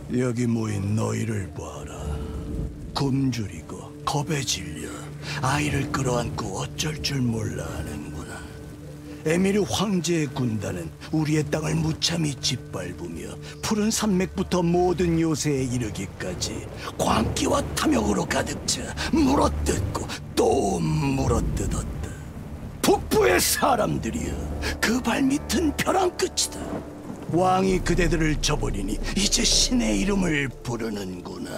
여기 모인 너희를 봐라. 굶주리고 겁에 질려 아이를 끌어안고 어쩔 줄 몰라 하는구나. 에미르 황제의 군단은 우리의 땅을 무참히 짓밟으며 푸른 산맥부터 모든 요새에 이르기까지 광기와 탐욕으로 가득 차 물어뜯고 또 물어뜯었다. 북부의 사람들이여, 그 발밑은 벼랑 끝이다. 왕이 그대들을 저버리니 이제 신의 이름을 부르는구나.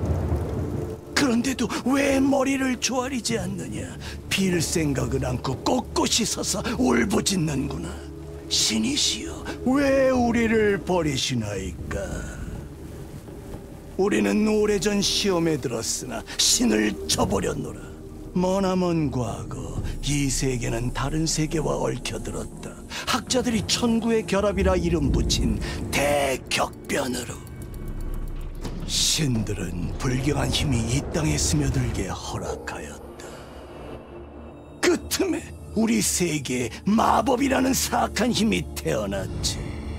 그런데도 왜 머리를 조아리지 않느냐? 빌 생각은 않고 꼿꼿이 서서 울부짖는구나. 신이시여, 왜 우리를 버리시나이까? 우리는 오래전 시험에 들었으나 신을 저버렸노라. 머나먼 과거, 이 세계는 다른 세계와 얽혀들었다. 학자들이 천구의 결합이라 이름 붙인 대격변으로. 신들은 불경한 힘이 이 땅에 스며들게 허락하였다. 그 틈에 우리 세계에 마법이라는 사악한 힘이 태어났지.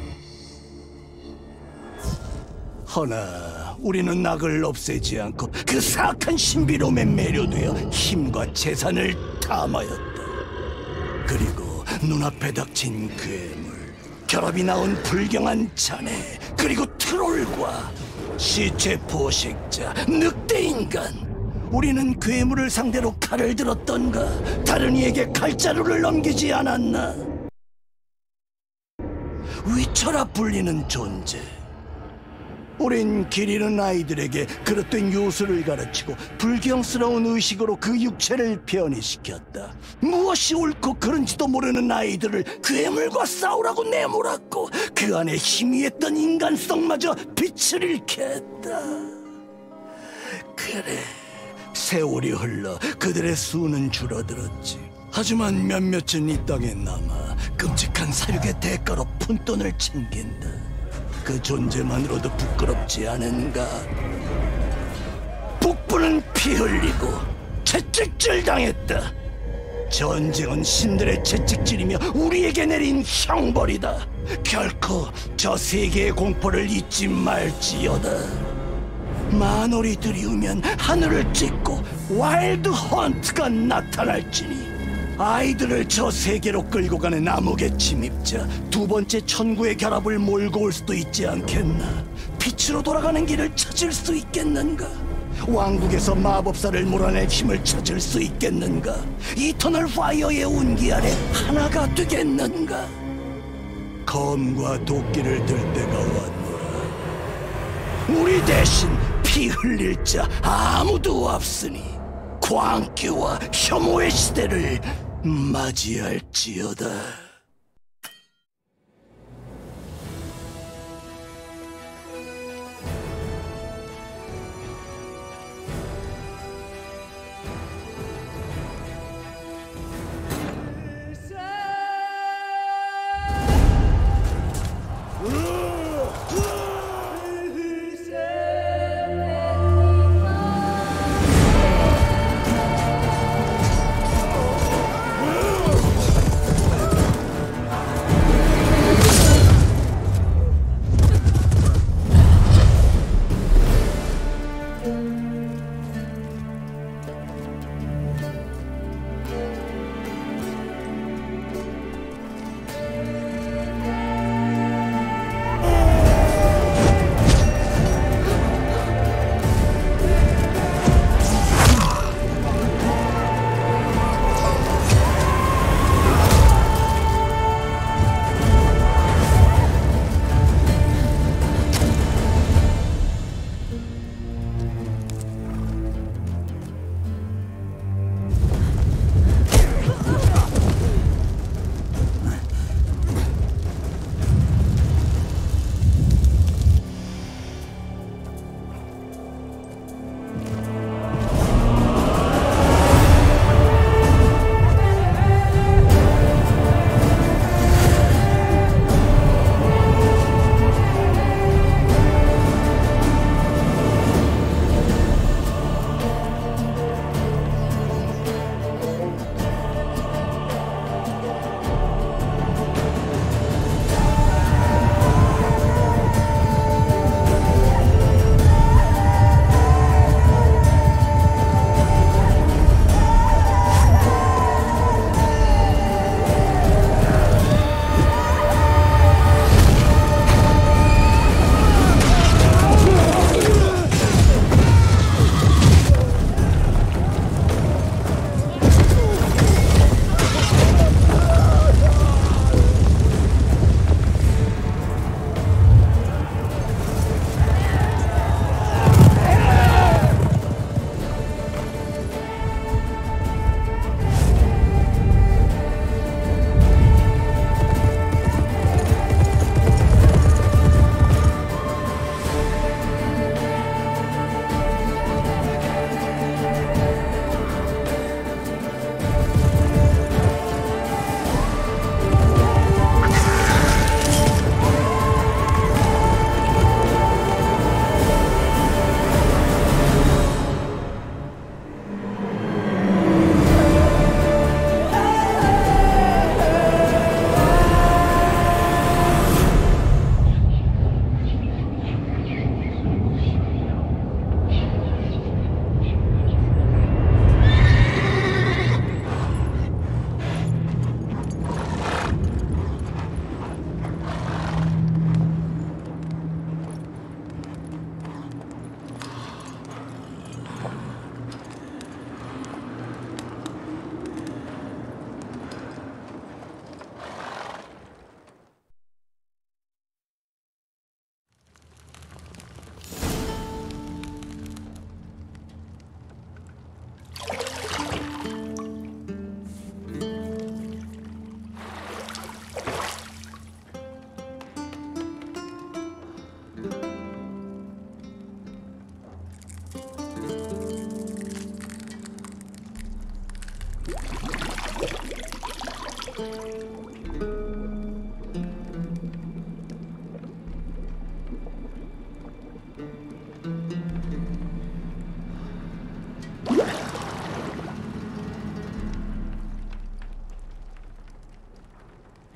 허나 우리는 낙을 없애지 않고 그 사악한 신비로움에 매료되어 힘과 재산을 탐하였다. 그리고 눈앞에 닥친 괴물, 결합이 낳은 불경한 자네, 그리고 트롤과 시체 포식자, 늑대인간. 우리는 괴물을 상대로 칼을 들었던가, 다른 이에게 칼자루를 넘기지 않았나? 위쳐라 불리는 존재. 우린 길 잃은 아이들에게 그릇된 요술을 가르치고 불경스러운 의식으로 그 육체를 변이시켰다. 무엇이 옳고 그른지도 모르는 아이들을 괴물과 싸우라고 내몰았고 그 안에 희미했던 인간성마저 빛을 잃게 했다. 그래, 세월이 흘러 그들의 수는 줄어들었지. 하지만 몇몇은 이 땅에 남아 끔찍한 사육의 대가로 푼돈을 챙긴다. 그 존재만으로도 부끄럽지 않은가? 북부는 피 흘리고 채찍질 당했다. 전쟁은 신들의 채찍질이며 우리에게 내린 형벌이다. 결코 저 세계의 공포를 잊지 말지어다. 만월이 들이우면 하늘을 찢고 와일드 헌트가 나타날지니 아이들을 저 세계로 끌고 가는 암흑의 침입자, 두 번째 천구의 결합을 몰고 올 수도 있지 않겠나? 빛으로 돌아가는 길을 찾을 수 있겠는가? 왕국에서 마법사를 몰아낼 힘을 찾을 수 있겠는가? 이터널 파이어의 운기 아래 하나가 되겠는가? 검과 도끼를 들 때가 왔노라. 우리 대신 피 흘릴 자 아무도 없으니 광기와 혐오의 시대를 맞이할지어다.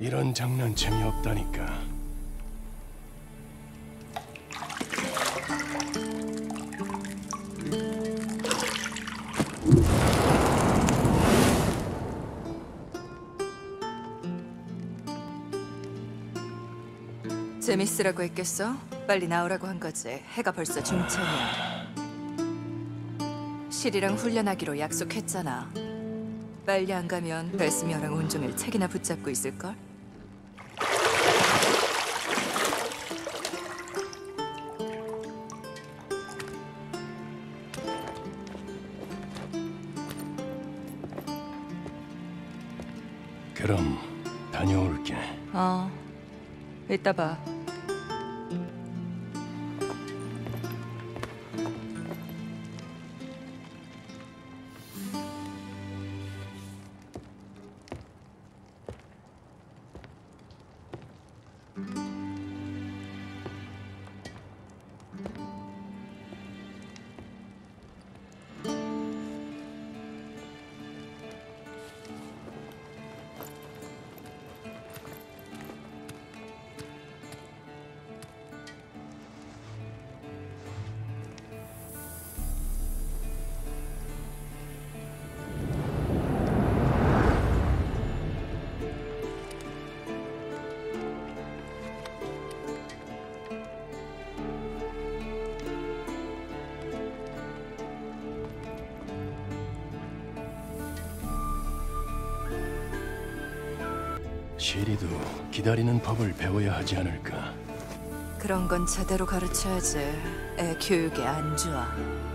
이런 장난 재미없다니까. 재밌으라고 했겠어? 빨리 나오라고 한 거지. 해가 벌써 중천이야. 실이랑 훈련하기로 약속했잖아. 빨리 안 가면 베스미어랑 온종일 책이나 붙잡고 있을걸? 그럼 다녀올게. 이따 봐. 시리도 기다리는 법을 배워야 하지 않을까? 그런 건 제대로 가르쳐야지. 애 교육에 안 좋아.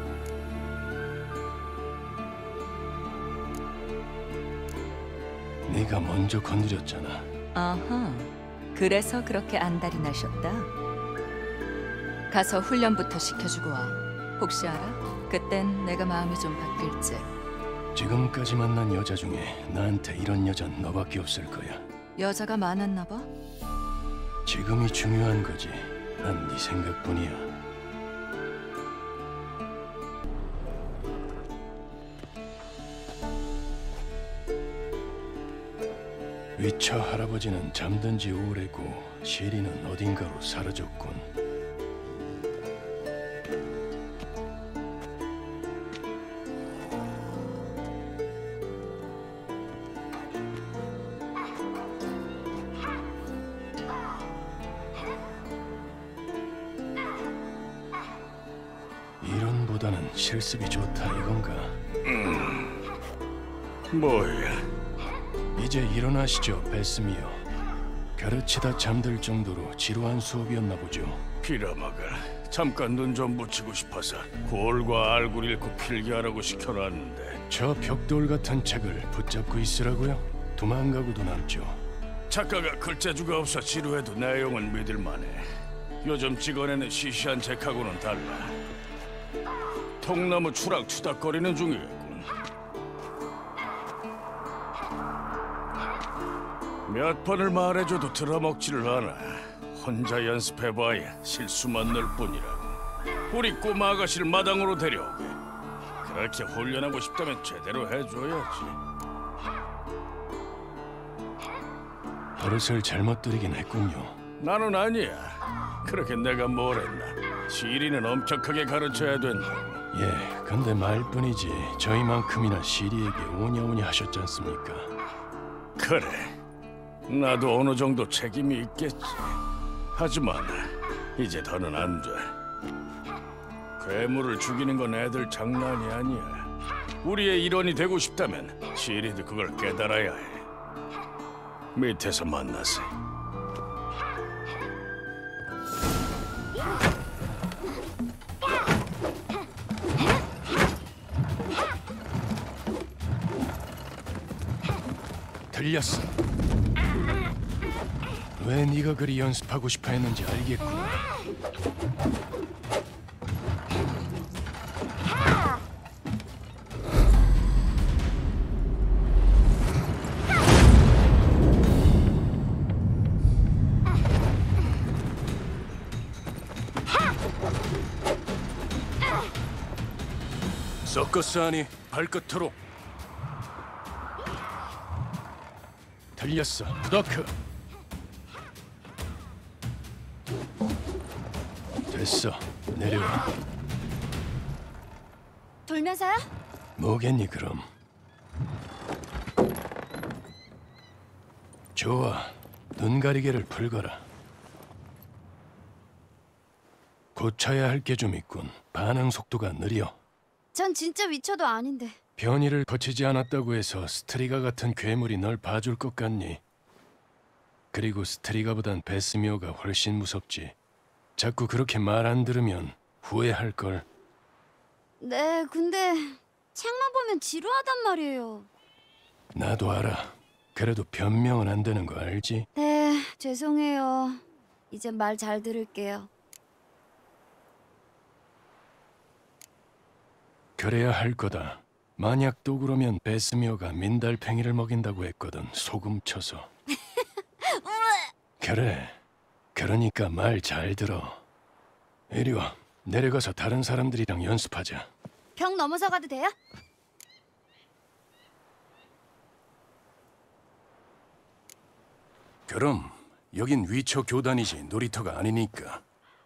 네가 먼저 건드렸잖아. 아하, 그래서 그렇게 안달이 나셨다. 가서 훈련부터 시켜주고 와. 혹시 알아? 그땐 내가 마음이 좀 바뀔지. 지금까지 만난 여자 중에 나한테 이런 여잔 너밖에 없을 거야. 여자가 많았나 봐? 지금이 중요한 거지. 난 네 생각뿐이야. 위처 할아버지는 잠든 지 오래고 시리는 어딘가로 사라졌군. 이론보다는 실습이 좋다 이건가? 뭐야? 이제 일어나시죠, 베스미어. 가르치다 잠들 정도로 지루한 수업이었나 보죠. 빌어먹을. 잠깐 눈 좀 붙이고 싶어서 골과 알굴 읽고 필기하라고 시켜놨는데 저 벽돌 같은 책을 붙잡고 있으라고요? 도망가고도 남죠. 작가가 글재주가 없어 지루해도 내용은 믿을만해. 요즘 찍어내는 시시한 책하고는 달라. 통나무 추락 투닥거리는 중이겠군. 몇 번을 말해줘도 들어먹지를 않아. 혼자 연습해봐야 실수만 늘 뿐이라고. 우리 꼬마 아가씨를 마당으로 데려오게. 그렇게 훈련하고 싶다면 제대로 해줘야지. 버릇을 잘못 들이긴 했군요. 나는 아니야. 그렇게 내가 뭘 했나. 시리는 엄격하게 가르쳐야 된다고. 예, 근데 말뿐이지 저희만큼이나 시리에게 오냐오냐 하셨지 않습니까? 그래. 나도 어느 정도 책임이 있겠지. 하지만 이제 더는 안 돼. 괴물을 죽이는 건 애들 장난이 아니야. 우리의 일원이 되고 싶다면 시리도 그걸 깨달아야 해. 밑에서 만나세. 들렸어. 왜 네가 그리 연습하고 싶어 했는지 알겠군. 서커스 아니 발끝으로. 들렸어, 부더크. 됐어. 내려와. 돌면서요? 뭐겠니 그럼? 좋아. 눈가리개를 풀거라. 고쳐야 할 게 좀 있군. 반응 속도가 느려. 전 진짜 위쳐도 아닌데. 변이를 거치지 않았다고 해서 스트리가 같은 괴물이 널 봐줄 것 같니? 그리고 스트리가보단 베스미어가 훨씬 무섭지. 자꾸 그렇게 말 안 들으면 후회할 걸. 네, 근데 책만 보면 지루하단 말이에요. 나도 알아. 그래도 변명은 안 되는 거 알지? 네, 죄송해요. 이제 말 잘 들을게요. 그래야 할 거다. 만약 또 그러면 베스미어가 민달팽이를 먹인다고 했거든. 소금 쳐서. 그래. 그러니까 말 잘 들어. 이리 와. 내려가서 다른 사람들이랑 연습하자. 벽 넘어서 가도 돼요? 그럼 여긴 위쳐 교단이지 놀이터가 아니니까.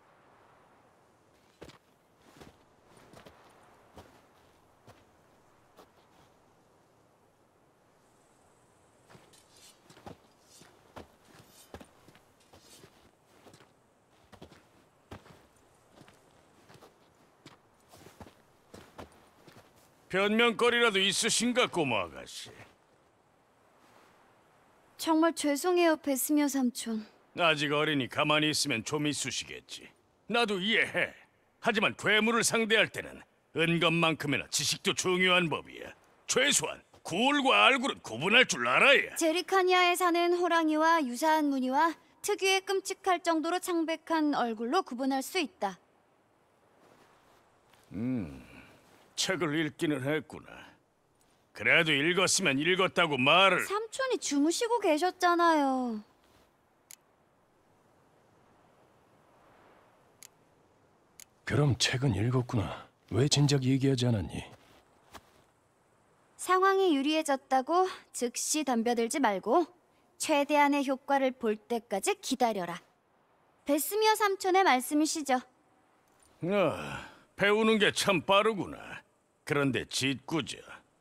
변명거리라도 있으신가, 꼬마 아가씨? 정말 죄송해요, 베스미어 삼촌. 아직 어리니 가만히 있으면 좀 있으시겠지. 나도 이해해. 하지만 괴물을 상대할 때는 은검만큼이나 지식도 중요한 법이야. 최소한 굴과 알굴은 구분할 줄 알아야. 제리카니아에 사는 호랑이와 유사한 무늬와 특유의 끔찍할 정도로 창백한 얼굴로 구분할 수 있다. 책을 읽기는 했구나. 그래도 읽었으면 읽었다고 말을. 삼촌이 주무시고 계셨잖아요. 그럼 책은 읽었구나. 왜 진작 얘기하지 않았니? 상황이 유리해졌다고 즉시 덤벼들지 말고 최대한의 효과를 볼 때까지 기다려라. 베스미어 삼촌의 말씀이시죠. 배우는 게 참 빠르구나. 그런데 짓궂어.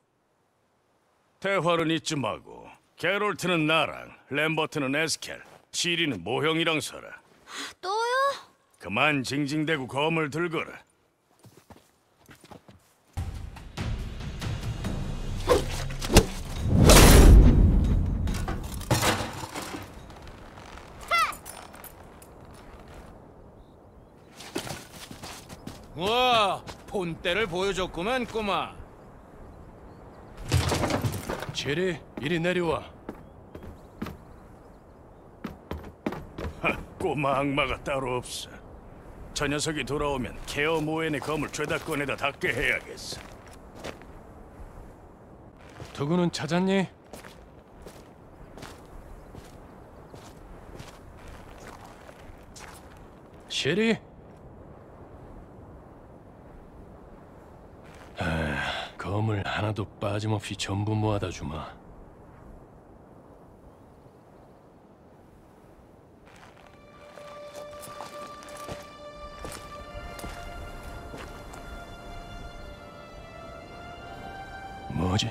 대화는 잊지 마고 게롤트는 나랑, 램버트는 에스켈, 시리는 모형이랑 살아. 또요? 그만 징징대고 검을 들거라. 와, 본때를 보여줬구만, 꼬마. 제리, 이리 내려와. 꼬마 악마가 따로 없어. 저 녀석이 돌아오면 케어 모엔의 검을 죄다 꺼내다 닦게 해야겠어. 도구는 찾았니? 쉐리? 검을 하나도 빠짐없이 전부 모아다 주마. 뭐지?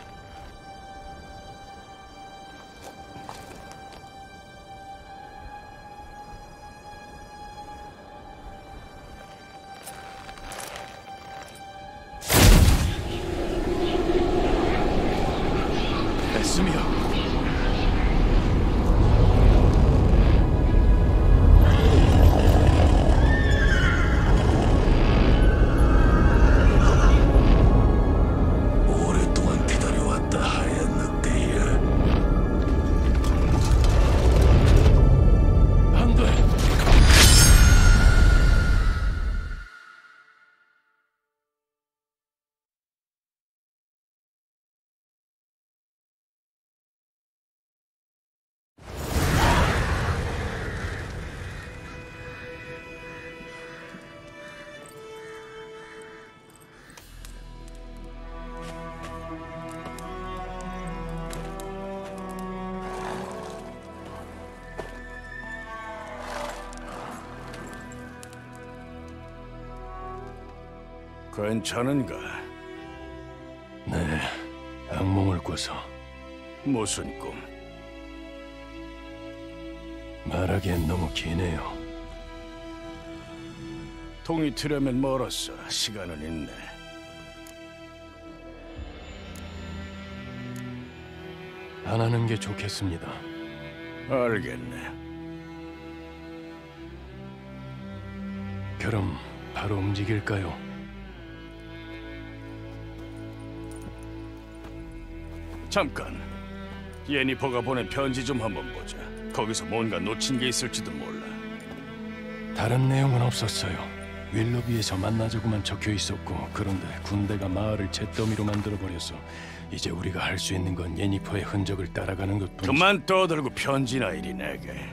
괜찮은가? 네, 악몽을 꿔서 무슨 꿈? 말하기엔 너무 기네요. 동이 트려면 멀었어. 시간은 있네. 안 하는 게 좋겠습니다. 알겠네. 그럼 바로 움직일까요? 잠깐. 예니퍼가 보낸 편지 좀 한번 보자. 거기서 뭔가 놓친 게 있을지도 몰라. 다른 내용은 없었어요. 윌로비에서 만나자고만 적혀 있었고, 그런데 군대가 마을을 잿더미로 만들어버려서 이제 우리가 할 수 있는 건 예니퍼의 흔적을 따라가는 것뿐이지. 그만 떠들고 편지나 이리 내게.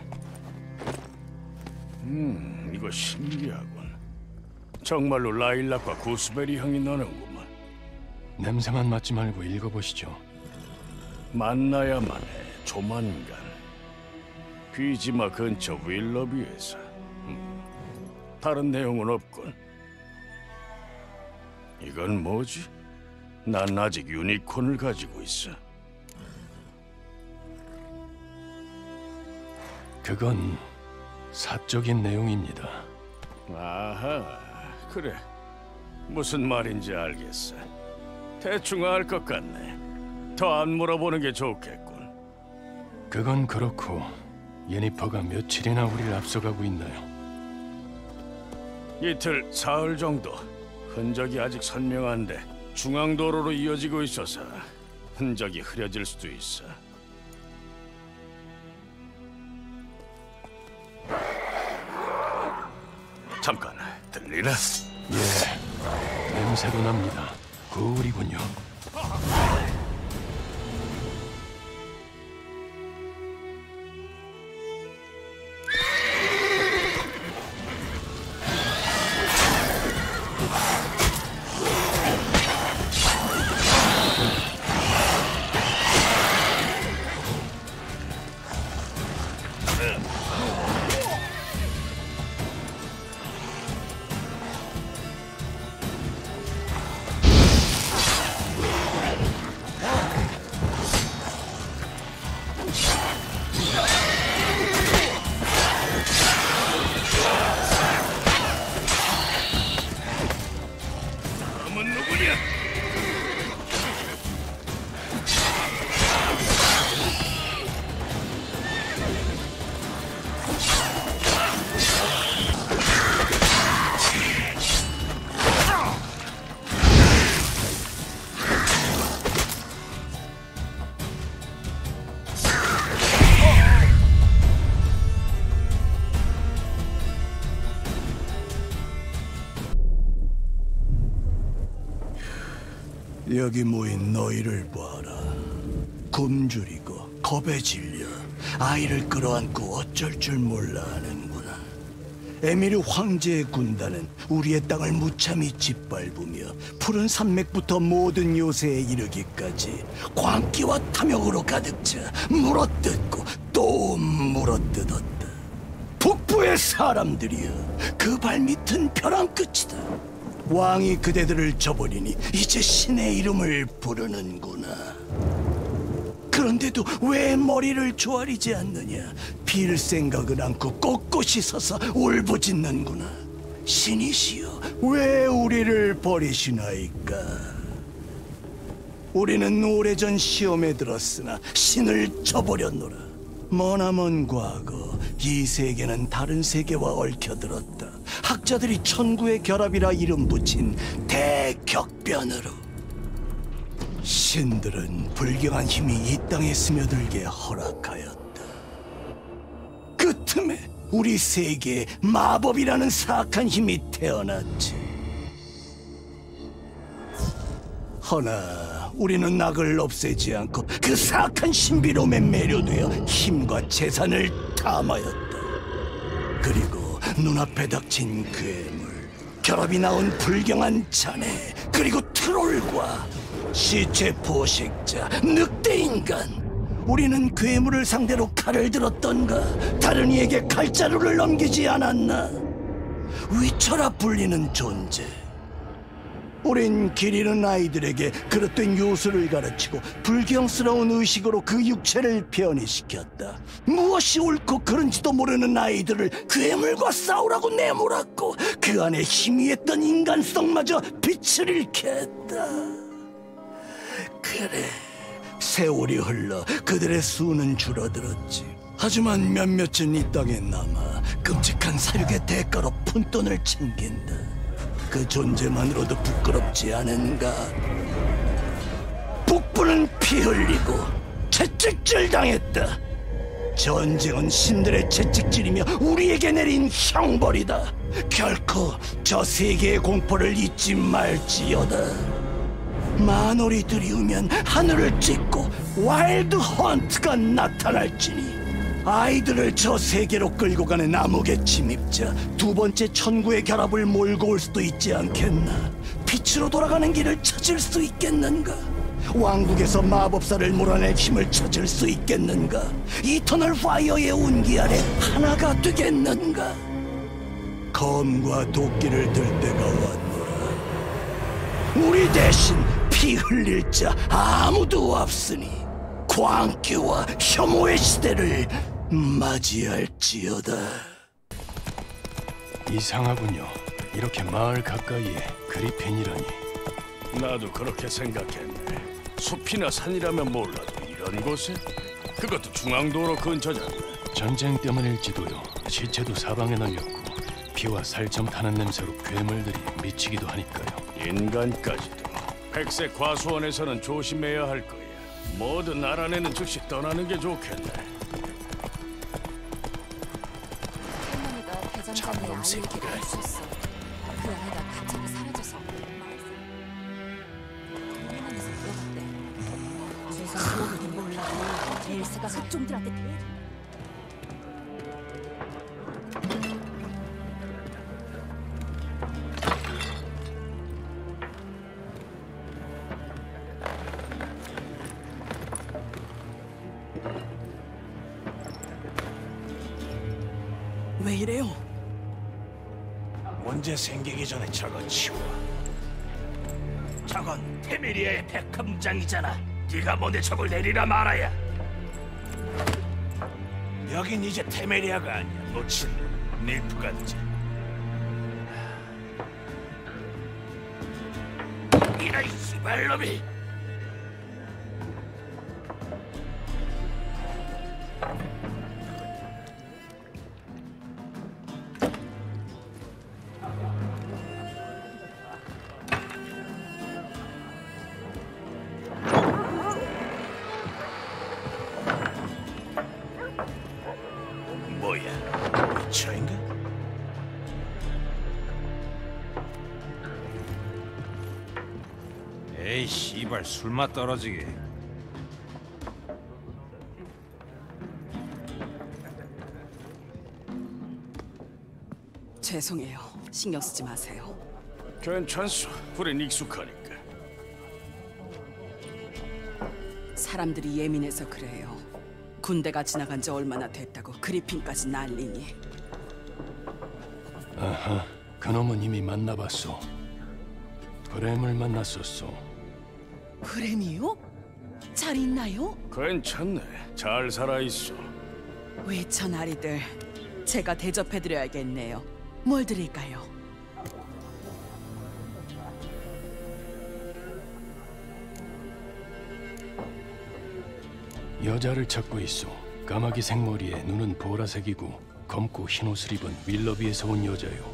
이거 신기하군. 정말로 라일락과 구스베리 향이 나는구만. 냄새만 맡지 말고 읽어보시죠. 만나야만 해. 조만간. 귀지마 근처 윌러비에서. 다른 내용은 없군. 이건 뭐지? 난 아직 유니콘을 가지고 있어. 그건 사적인 내용입니다. 아하, 그래. 무슨 말인지 알겠어. 대충 알 것 같네. 더 안 물어보는 게 좋겠군. 그건 그렇고 예니퍼가 며칠이나 우리를 앞서가고 있나요? 이틀, 사흘 정도. 흔적이 아직 선명한데 중앙도로로 이어지고 있어서 흔적이 흐려질 수도 있어. 잠깐, 들리나? 예, 냄새도 납니다. 굴이군요. 다음은 누구냐? 여기 모인 너희를 봐라. 굶주리고 겁에 질려 아이를 끌어안고 어쩔 줄 몰라 하는구나. 에미르 황제의 군단은 우리의 땅을 무참히 짓밟으며 푸른 산맥부터 모든 요새에 이르기까지 광기와 탐욕으로 가득 차 물어뜯고 또 물어뜯었다. 북부의 사람들이여, 그 발밑은 벼랑 끝이다. 왕이 그대들을 저버리니 이제 신의 이름을 부르는구나. 그런데도 왜 머리를 조아리지 않느냐? 빌 생각은 않고 꼿꼿이 서서 울부짖는구나. 신이시여, 왜 우리를 버리시나이까? 우리는 오래전 시험에 들었으나 신을 저버렸노라. 머나먼 과거 이 세계는 다른 세계와 얽혀들었다. 학자들이 천구의 결합이라 이름 붙인 대격변으로 신들은 불경한 힘이 이 땅에 스며들게 허락하였다. 그 틈에 우리 세계에 마법이라는 사악한 힘이 태어났지. 허나 우리는 악을 없애지 않고 그 사악한 신비로움에 매료되어 힘과 재산을 탐하였다. 그리고 눈앞에 닥친 괴물, 결합이 나온 불경한 자네, 그리고 트롤과 시체 포식자, 늑대인간. 우리는 괴물을 상대로 칼을 들었던가 다른 이에게 칼자루를 넘기지 않았나? 위쳐라 불리는 존재. 우린 길 잃은 아이들에게 그릇된 요술을 가르치고 불경스러운 의식으로 그 육체를 변이시켰다. 무엇이 옳고 그른지도 모르는 아이들을 괴물과 싸우라고 내몰았고 그 안에 희미했던 인간성마저 빛을 잃게 했다. 그래, 세월이 흘러 그들의 수는 줄어들었지. 하지만 몇몇은 이 땅에 남아 끔찍한 사육의 대가로 푼돈을 챙긴다. 그 존재만으로도 부끄럽지 않은가? 북부는 피 흘리고 채찍질 당했다. 전쟁은 신들의 채찍질이며 우리에게 내린 형벌이다. 결코 저 세계의 공포를 잊지 말지어다. 만월이 들이우면 하늘을 찢고 와일드 헌트가 나타날지니 아이들을 저 세계로 끌고 가는 암흑의 침입자, 두 번째 천구의 결합을 몰고 올 수도 있지 않겠나? 빛으로 돌아가는 길을 찾을 수 있겠는가? 왕국에서 마법사를 몰아낼 힘을 찾을 수 있겠는가? 이터널 파이어의 운기 아래 하나가 되겠는가? 검과 도끼를 들 때가 왔노라. 우리 대신 피 흘릴 자 아무도 없으니 광기와 혐오의 시대를 맞이할지어다. 이상하군요. 이렇게 마을 가까이에 그리핀이라니. 나도 그렇게 생각했네. 숲이나 산이라면 몰라도 이런 곳에? 그것도 중앙도로 근처잖아. 전쟁 때문일지도요. 시체도 사방에 널렸고 피와 살점 타는 냄새로 괴물들이 미치기도 하니까요. 인간까지도. 백색 과수원에서는 조심해야 할 거야. 뭐든 알아내는 즉시 떠나는 게 좋겠네. 할머니가 대장장이의 아이에게 가르쳤어. 그 아이가 갑자기 사라져서 할머니에서 들어갔대. 세상 모르긴 몰라도 일세가 각종들한테 왜 이래요? 문제 생기기 전에 저거 치워. 저건 테메리아의 백합장이잖아. 네가 뭔데 저걸 내리라 말아야. 여긴 이제 테메리아가 아니야. 놓친 닐프간지. 이런 씨발놈이. 뭐야? 미쳐인가? 에이 씨발 술맛 떨어지게. 죄송해요. 신경 쓰지 마세요. 괜찮소. 우린 익숙하니까. 사람들이 예민해서 그래요. 군대가 지나간 지 얼마나 됐다고 그리핀까지 난리니. 아하, 그놈은 이미 만나봤소. 브렘을 만났었소. 브렘이요? 잘 있나요? 괜찮네. 잘 살아있어. 외천 아리들, 제가 대접해드려야겠네요. 뭘 드릴까요? 여자를 찾고 있소. 까마귀 생머리에 눈은 보라색이고 검고 흰 옷을 입은 윌러비에서 온 여자요.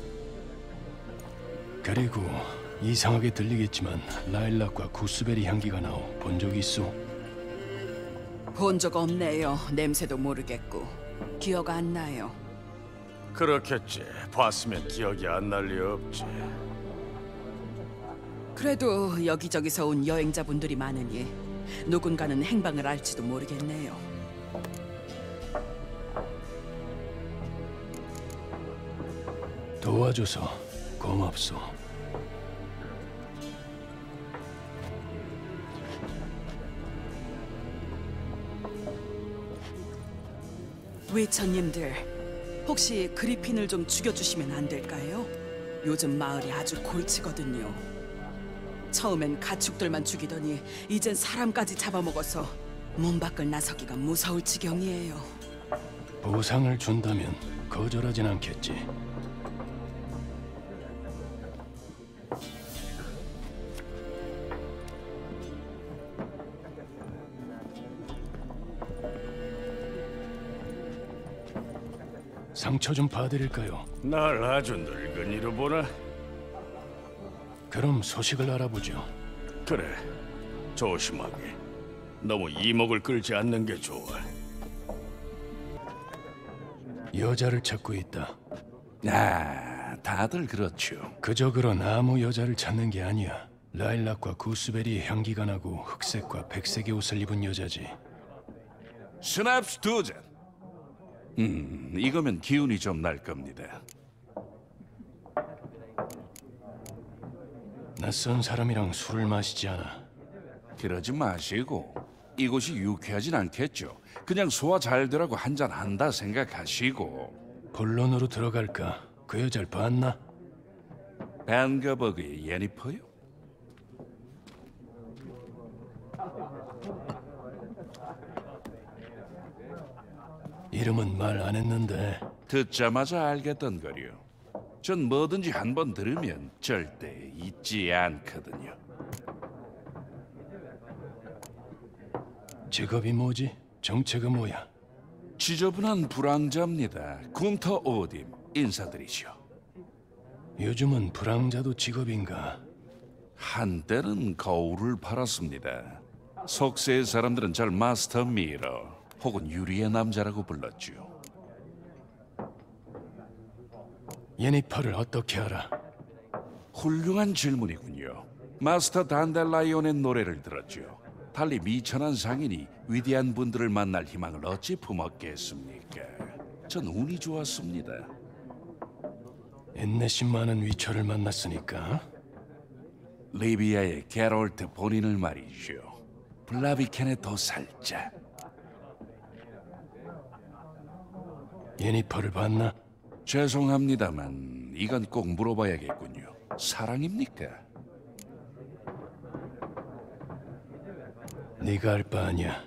그리고 이상하게 들리겠지만 라일락과 구스베리 향기가 나오. 본 적 있소? 본 적 없네요. 냄새도 모르겠고. 기억 안 나요. 그렇겠지. 봤으면 기억이 안 날 리 없지. 그래도 여기저기서 온 여행자분들이 많으니 누군가는 행방을 알지도 모르겠네요. 도와줘서 고맙소. 외천님들, 혹시 그리핀을 좀 죽여주시면 안 될까요? 요즘 마을이 아주 골치거든요. 처음엔 가축들만 죽이더니 이젠 사람까지 잡아먹어서 문 밖을 나서기가 무서울 지경이에요. 보상을 준다면 거절하진 않겠지. 상처 좀 봐드릴까요? 날 아주 늙은이로 보나? 그럼 소식을 알아보죠. 그래, 조심하게. 너무 이목을 끌지 않는 게 좋아. 여자를 찾고 있다. 아, 다들 그렇죠. 그저 그런 아무 여자를 찾는 게 아니야. 라일락과 구스베리의 향기가 나고 흑색과 백색의 옷을 입은 여자지. 스냅스 2잔. 이거면 기운이 좀 날 겁니다. 낯선 사람이랑 술을 마시지 않아. 그러지 마시고 이곳이 유쾌하진 않겠죠. 그냥 소화 잘 되라고 한잔 한다 생각하시고. 본론으로 들어갈까? 그 여자를 봤나? 벤거버그의 예니퍼요? 이름은 말 안 했는데 듣자마자 알겠던 거요. 전 뭐든지 한 번 들으면 절대 잊지 않거든요. 직업이 뭐지? 정체가 뭐야? 지저분한 불황자입니다. 군터 오딤 인사드리시오. 요즘은 불황자도 직업인가? 한때는 거울을 팔았습니다. 속세의 사람들은 절 마스터 미러 혹은 유리의 남자라고 불렀죠. 예니퍼를 어떻게 알아? 훌륭한 질문이군요. 마스터 단델라이온의 노래를 들었죠. 달리 미천한 상인이 위대한 분들을 만날 희망을 어찌 품었겠습니까? 전 운이 좋았습니다. 인내심 많은 위처를 만났으니까. 리비아의 게롤트 본인을 말이죠. 블라비켄의 도살자. 예니퍼를 봤나? 죄송합니다만 이건 꼭 물어봐야겠군요. 사랑입니까? 네가 알 바 아니야.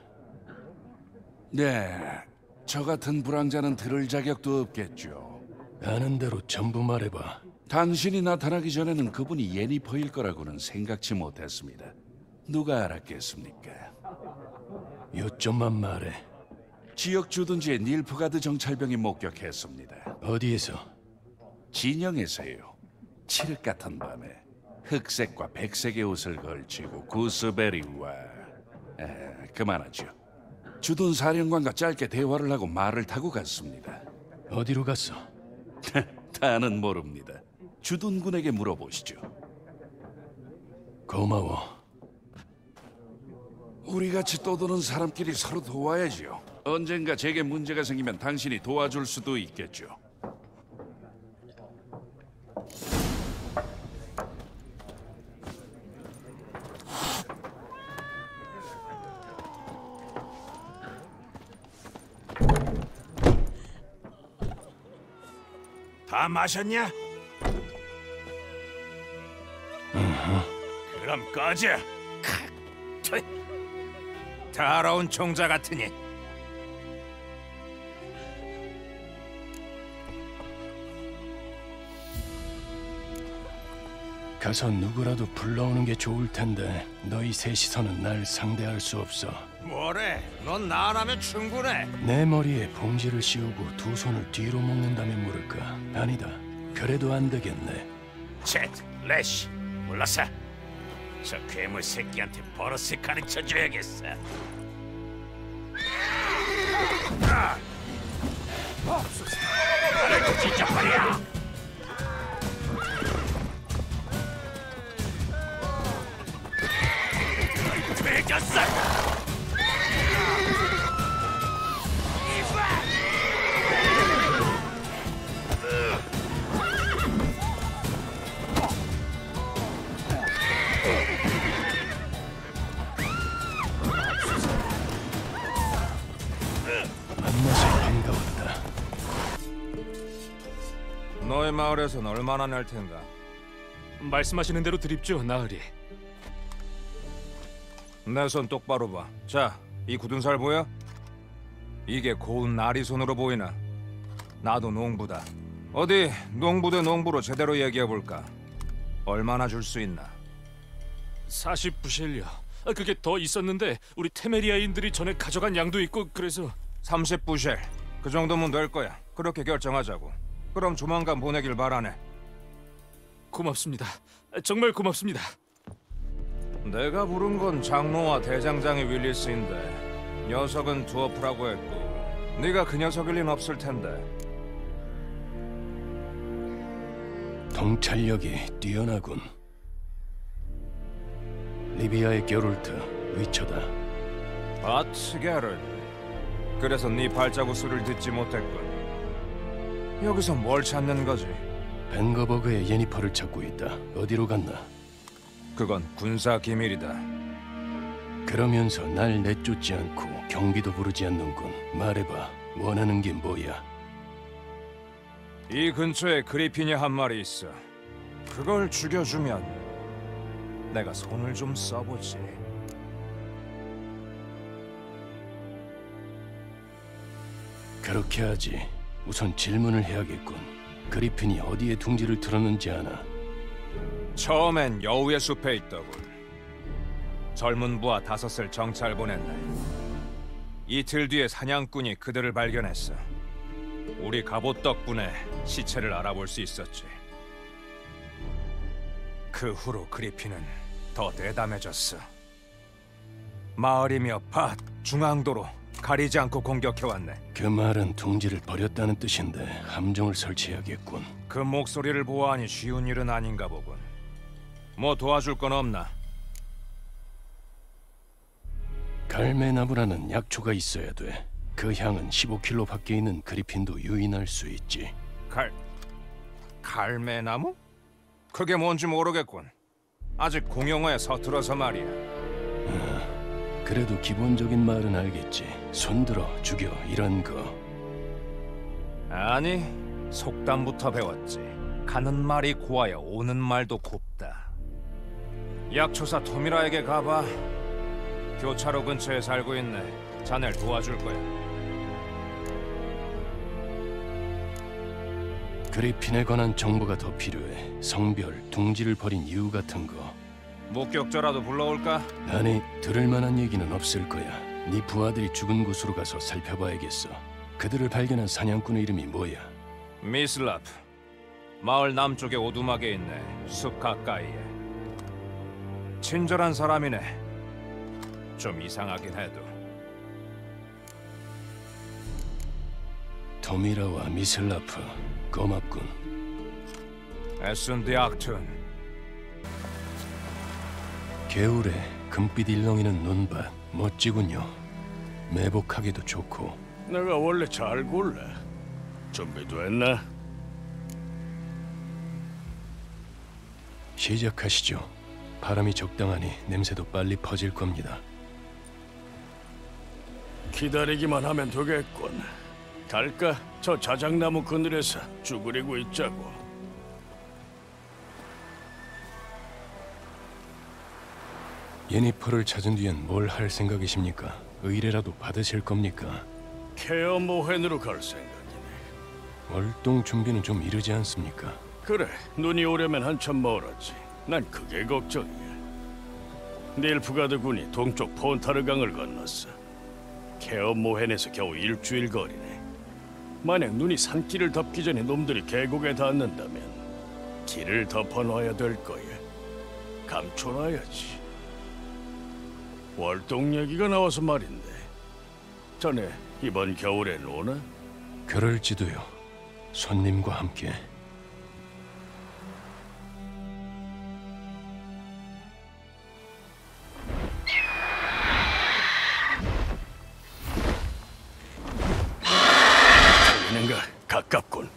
네, 저 같은 불황자는 들을 자격도 없겠죠. 아는 대로 전부 말해봐. 당신이 나타나기 전에는 그분이 예니퍼일 거라고는 생각지 못했습니다. 누가 알았겠습니까? 요점만 말해. 지역 주둔지에 닐프가드 정찰병이 목격했습니다. 어디에서? 진영에서요. 칠흑 같은 밤에 흑색과 백색의 옷을 걸치고 구스베리와 그만하죠. 주둔 사령관과 짧게 대화를 하고 말을 타고 갔습니다. 어디로 갔어? 다는 모릅니다. 주둔군에게 물어보시죠. 고마워. 우리같이 떠도는 사람끼리 서로 도와야지요. 언젠가 제게 문제가 생기면 당신이 도와줄 수도 있겠죠. 다 마셨냐? 그럼 꺼져. 더러운 종자 같으니. 가서 누구라도 불러오는 게 좋을 텐데 너희 셋이서는 날 상대할 수 없어. 뭐래? 넌 나라면 충분해. 내 머리에 봉지를 씌우고 두 손을 뒤로 묶는다면 모를까? 아니다. 그래도 안 되겠네. 쳇, 레시, 몰랐어. 저 괴물 새끼한테 버릇을 가르쳐줘야겠어. 나를 찢어버려. 되겠어. 만나서 반가웠다. 너의 마을에선 얼마나 낼 텐가? 말씀하시는 대로 드립죠, 나으리. 내 손 똑바로 봐. 자, 이 굳은 살 보여? 이게 고운 나리 손으로 보이나? 나도 농부다. 어디 농부 대 농부로 제대로 얘기해볼까? 얼마나 줄 수 있나? 40부실이요. 그게 더 있었는데 우리 테메리아인들이 전에 가져간 양도 있고 그래서 30부실. 그 정도면 될 거야. 그렇게 결정하자고. 그럼 조만간 보내길 바라네. 고맙습니다. 정말 고맙습니다. 내가 부른 건 장로와 대장장이 윌리스인데 녀석은 두어프라고 했고 네가 그 녀석일 리는 없을 텐데. 통찰력이 뛰어나군. 리비아의 게롤트, 위쳐다. 바트게른. 그래서 네 발자국 소리를 듣지 못했군. 여기서 뭘 찾는 거지? 벤거버그의 예니퍼를 찾고 있다. 어디로 갔나? 그건 군사 기밀이다. 그러면서 날 내쫓지 않고 경비도 부르지 않는군. 말해봐, 원하는 게 뭐야? 이 근처에 그리핀이 한 마리 있어. 그걸 죽여주면 내가 손을 좀 써보지. 그렇게 하지. 우선 질문을 해야겠군. 그리핀이 어디에 둥지를 틀었는지 아나? 처음엔 여우의 숲에 있더군. 젊은 부하 5을 정찰 보냈네. 이틀 뒤에 사냥꾼이 그들을 발견했어. 우리 갑옷 덕분에 시체를 알아볼 수 있었지. 그 후로 그리핀은 더 대담해졌어. 마을이며 밭, 중앙도로 가리지 않고 공격해왔네. 그 말은 둥지를 버렸다는 뜻인데 함정을 설치해야겠군. 그 목소리를 보아하니 쉬운 일은 아닌가 보군. 뭐 도와줄 건 없나? 갈매나무라는 약초가 있어야 돼. 그 향은 15킬로 밖에 있는 그리핀도 유인할 수 있지. 갈매나무? 그게 뭔지 모르겠군. 아직 공용어에 서툴어서 말이야. 그래도 기본적인 말은 알겠지. 손들어, 죽여, 이런 거. 아니, 속담부터 배웠지. 가는 말이 고와야 오는 말도 곱다. 약초사 토미라에게 가봐. 교차로 근처에 살고 있네. 자넬 도와줄 거야. 그리핀에 관한 정보가 더 필요해. 성별, 둥지를 버린 이유 같은 거. 목격자라도 불러올까? 아니, 들을 만한 얘기는 없을 거야. 네 부하들이 죽은 곳으로 가서 살펴봐야겠어. 그들을 발견한 사냥꾼의 이름이 뭐야? 미슬라프. 마을 남쪽에 오두막에 있네. 숲 가까이에. 친절한 사람이네. 좀 이상하긴 해도. 토미라와 미슬라프, 고맙군. 에슨디 악튼. 개울에 금빛 일렁이는 눈밭, 멋지군요. 매복하기도 좋고. 내가 원래 잘 골라. 준비됐나? 시작하시죠. 바람이 적당하니 냄새도 빨리 퍼질 겁니다. 기다리기만 하면 되겠군. 갈까? 저 자작나무 그늘에서 쭈그리고 있자고. 예니퍼를 찾은 뒤엔 뭘 할 생각이십니까? 의뢰라도 받으실 겁니까? 케어 모헨으로 갈 생각이네. 월동 준비는 좀 이르지 않습니까? 그래, 눈이 오려면 한참 멀었지. 난 그게 걱정이야. 닐프가드 군이 동쪽 폰타르강을 건넜어. 케어 모헨에서 겨우 일주일 거리네. 만약 눈이 산길을 덮기 전에 놈들이 계곡에 닿는다면 길을 덮어놔야 될 거야. 감춰놔야지. 월동 얘기가 나와서 말인데, 자네 이번 겨울엔 오나? 그럴지도요. 손님과 함께. 들리는가? 가깝군.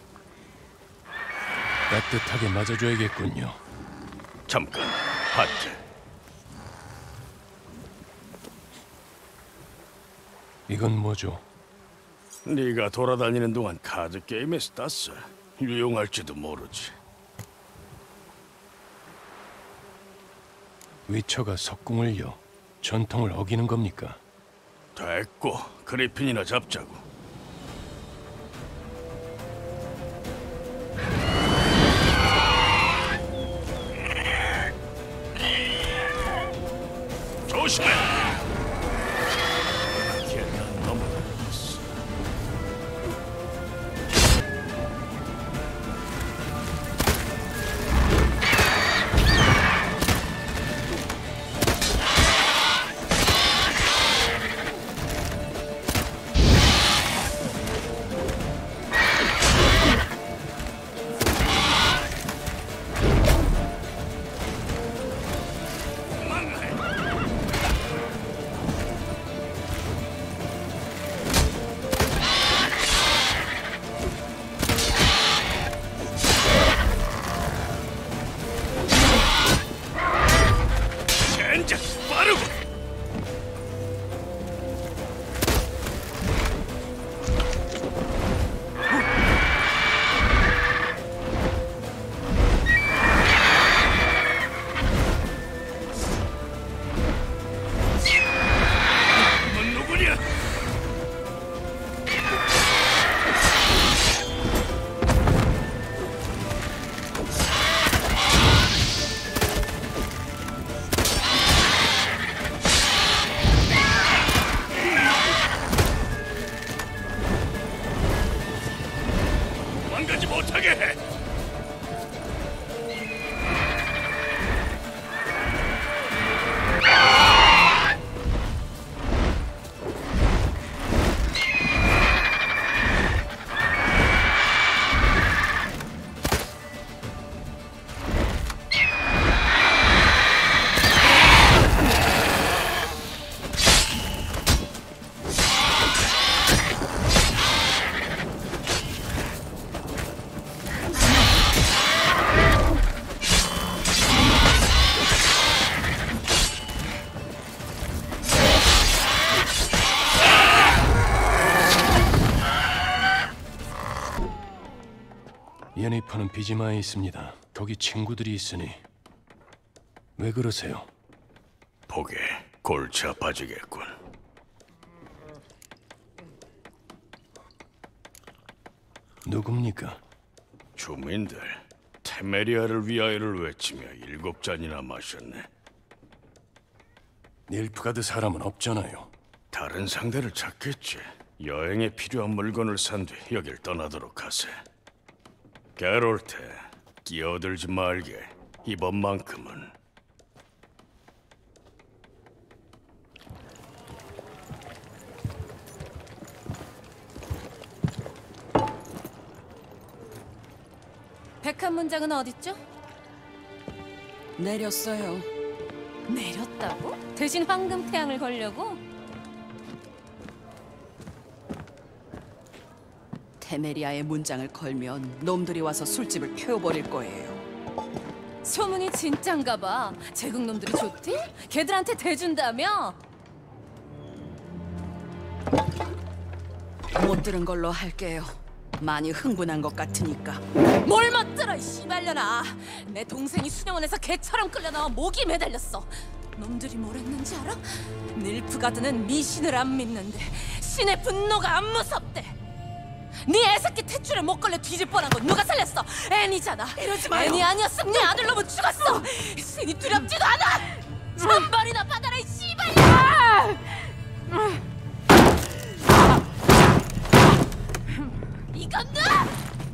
따뜻하게 맞아줘야겠군요. 잠깐, 하트. 이건 뭐죠? 네가 돌아다니는 동안 카드 게임에서 땄어. 유용할지도 모르지. 위처가 석궁을요. 전통을 어기는 겁니까? 됐고, 그리핀이나 잡자고. 조심해! 계단 넘어갔어. 도망가지 못하게 해! 예니퍼는 비지마에 있습니다. 거기 친구들이 있으니. 왜 그러세요? 보게 골치 아파지겠군. 누굽니까? 주민들 테메리아를 위하여를 외치며 7잔이나 마셨네. 닐프가드 사람은 없잖아요. 다른 상대를 찾겠지. 여행에 필요한 물건을 산 뒤 여길 떠나도록 하세. 게롤트, 끼어들지 말게. 이번만큼은. 백한 문장은 어딨죠? 내렸어요. 내렸다고? 대신 황금 태양을 걸려고? 테메리아의 문장을 걸면 놈들이 와서 술집을 태워버릴 거예요. 소문이 진짠가 봐. 제국놈들이 좋대? 걔들한테 대준다며? 못 들은 걸로 할게요. 많이 흥분한 것 같으니까. 뭘 멋들어, 이 씨발려나. 내 동생이 수녀원에서 개처럼 끌려나와 목이 매달렸어. 놈들이 뭘 했는지 알아? 닐프가드는 미신을 안 믿는데 신의 분노가 안 무섭대. 네 애새끼 탯줄에 못 걸려 뒤질 뻔한 건 누가 살렸어? 애니잖아. 이러지 마요. 애니 아니었으면 네 아들놈은 죽었어. 신이 두렵지도 않아. 천벌이나 받아라, 이 씨발야. 이건 나!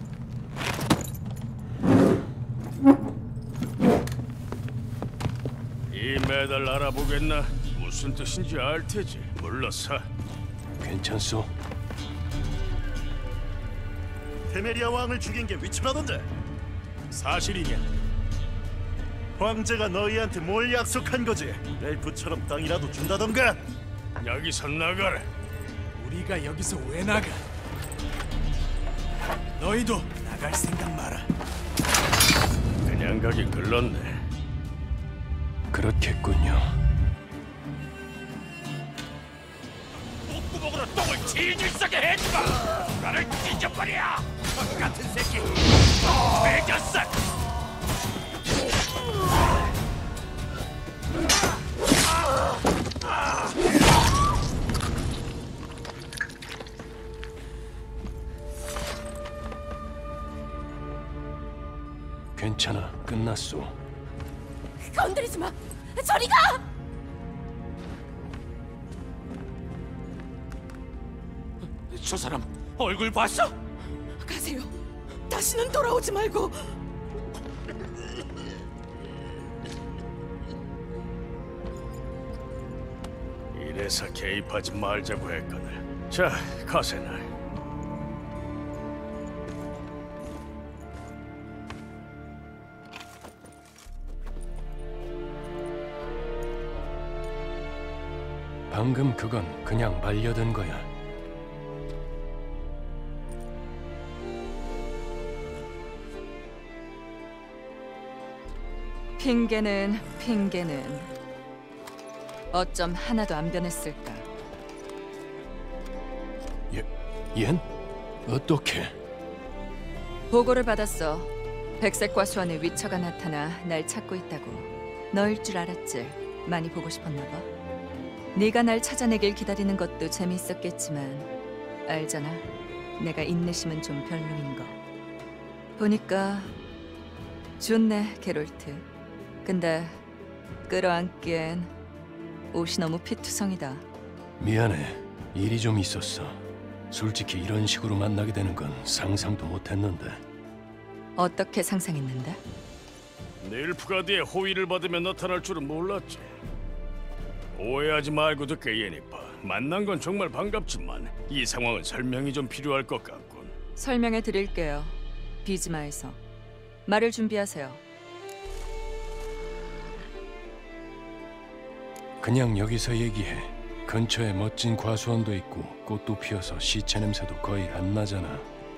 이 메달 알아보겠나? 무슨 뜻인지 알 테지. 물러서. 괜찮소? 테메리아 왕을 죽인 게 위치라던데. 사실이냐? 황제가 너희한테 뭘 약속한 거지? 렐프처럼 땅이라도 준다던가? 여기서 나가라. 우리가 여기서 왜 나가? 너희도 나갈 생각 마라. 그냥 가기 글렀네. 그렇겠군요. 목구멍으로 똥을 질질싸게 해주마. 나를 찢어버려. 같은 새끼. 매겼어. 만났소. 건드리지 마. 저리 가. 저 사람 얼굴 봤어? 가세요. 다시는 돌아오지 말고. 이래서 개입하지 말자고 했거늘. 자, 가세나. 방금 그건 그냥 말려든 거야. 핑계는 어쩜 하나도 안 변했을까? 얜? 어떻게? 보고를 받았어. 백색 과수원의 위처가 나타나 날 찾고 있다고. 너일 줄 알았지. 많이 보고 싶었나 봐. 네가 날 찾아내길 기다리는 것도 재미있었겠지만 알잖아. 내가 인내심은 좀 별로인 거. 보니까 좋네, 게롤트. 근데 끌어안기엔 옷이 너무 피투성이다. 미안해. 일이 좀 있었어. 솔직히 이런 식으로 만나게 되는 건 상상도 못했는데. 어떻게 상상했는데? 닐프가드의 호의를 받으며 나타날 줄은 몰랐지. 오해하지 말고 듣게, 예니파. 만난 건 정말 반갑지만 이 상황은 설명이 좀 필요할 것 같군. 설명해 드릴게요. 비즈마에서. 말을 준비하세요. 그냥 여기서 얘기해. 근처에 멋진 과수원도 있고 꽃도 피어서 시체 냄새도 거의 안 나잖아.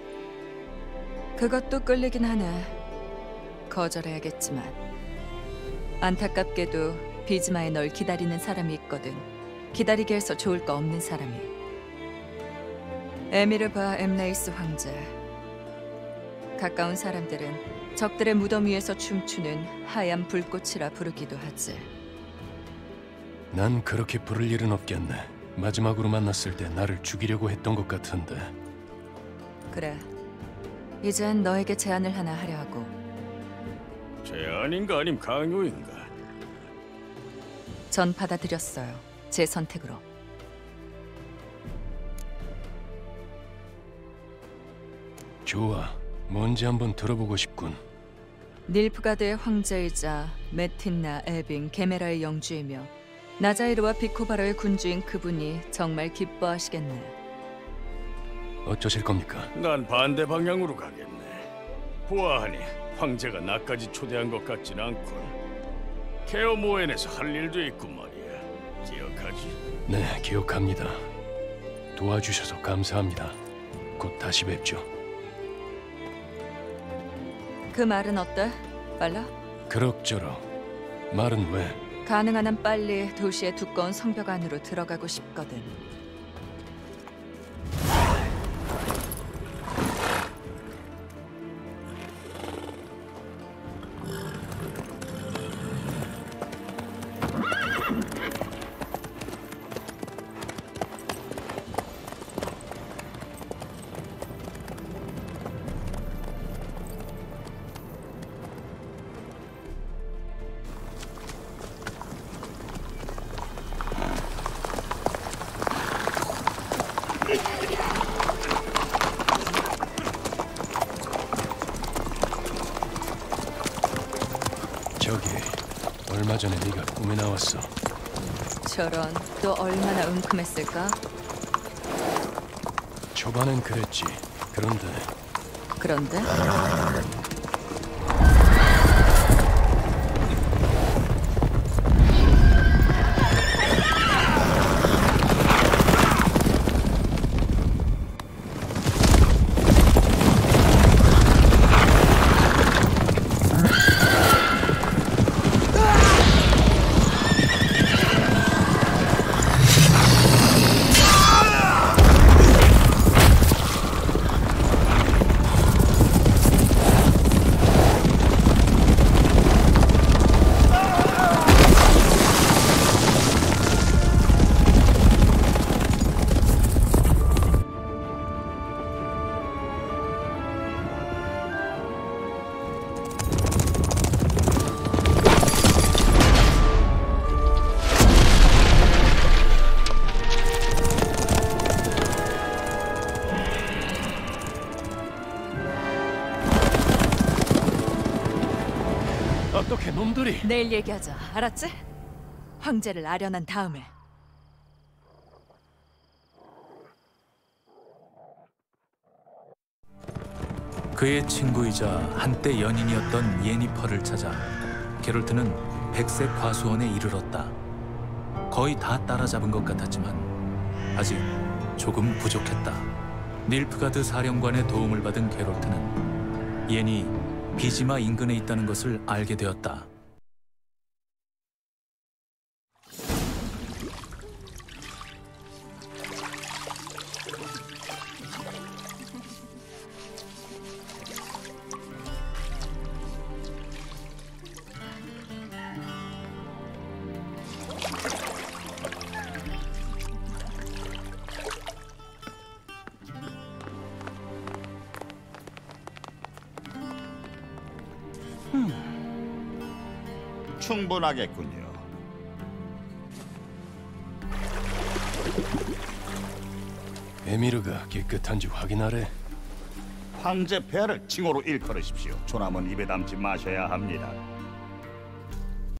그것도 끌리긴 하네. 거절해야겠지만 안타깝게도 비즈마에 널 기다리는 사람이 있거든. 기다리게 해서 좋을 거 없는 사람이. 에미르바 엠레이스 황제. 가까운 사람들은 적들의 무덤 위에서 춤추는 하얀 불꽃이라 부르기도 하지. 난 그렇게 부를 일은 없겠네. 마지막으로 만났을 때 나를 죽이려고 했던 것 같은데. 그래. 이젠 너에게 제안을 하나 하려 하고. 제안인가 아님 강요인가? 전 받아들였어요. 제 선택으로. 좋아. 뭔지 한번 들어보고 싶군. 닐프가드의 황제이자 메틴나, 에빙, 게메라의 영주이며 나자이르와 비코바라의 군주인 그분이 정말 기뻐하시겠네. 어쩌실 겁니까? 난 반대 방향으로 가겠네. 보아하니 황제가 나까지 초대한 것 같진 않군. 케어 모엔에서 할 일도 있고 말이야. 기억하지? 네, 기억합니다. 도와주셔서 감사합니다. 곧 다시 뵙죠. 그 말은 어때? 빨라? 그럭저럭. 말은 왜? 가능한 한 빨리 도시의 두꺼운 성벽 안으로 들어가고 싶거든. 저기 얼마 전에 네가 꿈에 나왔어. 저런, 또 얼마나 은큼했을까? 초반엔 그랬지. 그런데 어떻게 놈들이? 내일 얘기하자. 알았지? 황제를 아련한 다음에. 그의 친구이자 한때 연인이었던 예니퍼를 찾아 게롤트는 백색 과수원에 이르렀다. 거의 다 따라잡은 것 같았지만 아직 조금 부족했다. 닐프가드 사령관의 도움을 받은 게롤트는 예니 비지마 인근에 있다는 것을 알게 되었다. 충분하겠군요. 에미르가 깨끗한지 확인하래. 황제 폐하를 칭호로 일컬으십시오. 조남은 입에 담지 마셔야 합니다.